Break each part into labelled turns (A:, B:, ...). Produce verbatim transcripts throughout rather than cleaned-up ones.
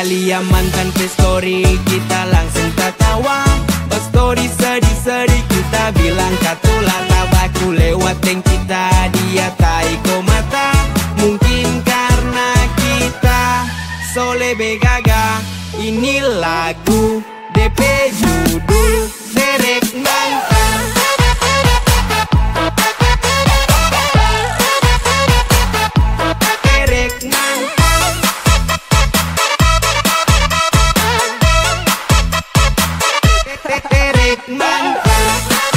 A: Kita lihat mantan ke story, kita langsung tertawa. Pas story sedih-sedih kita bilang katulah tabaku lewatin kita. Dia taiko mata, mungkin karena kita Sole Begaga. Ini lagu D P judul Derek Mantan. Derek Mantan. Derek Mantan.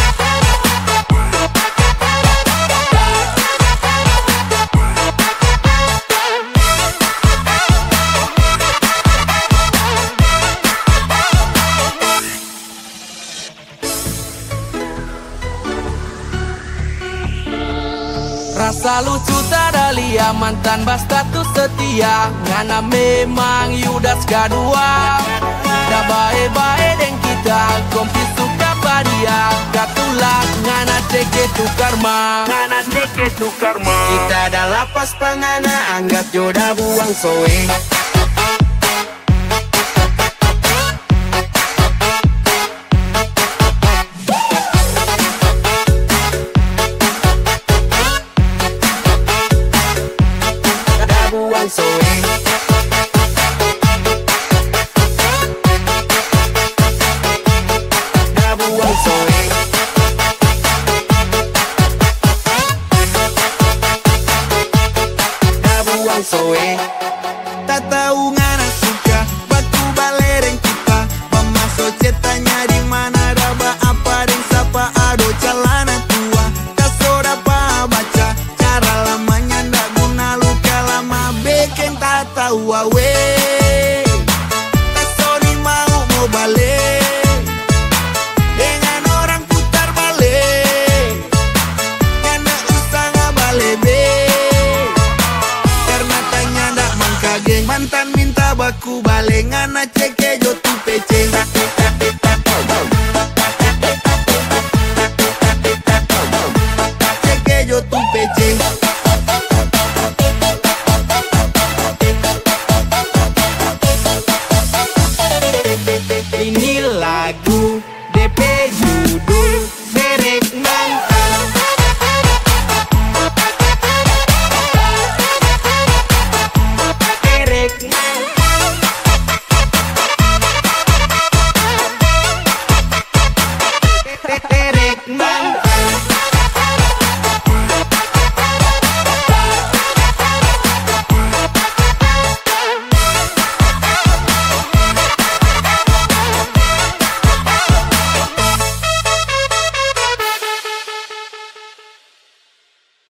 A: Rasa lucu tada lia mantan berstatus setia, ngana memang Yudas kedua. Da bae-bae deng kita, kompi suka padia. Katulak ngana ceke tu karma, ngana ceke tu karma. Kita dah lapas pangana, anggap jodoh buang soe. Soe, tak tahu ngana suka batu balereng kita. Pemasok cetanya di mana, raba apa dan siapa ado celana tua. Tak soda apa baca cara lamanya, ndak guna luka lama beken tak tahu awe. Tak soni mau mau balik dengan orang putar balik, ngana usah ngabale be. Mantan minta baku balik, ngana ceke jo tu pece. Ceke jo tu pece. Ini lagu D P judul Derek Mantan. Derek Mantan.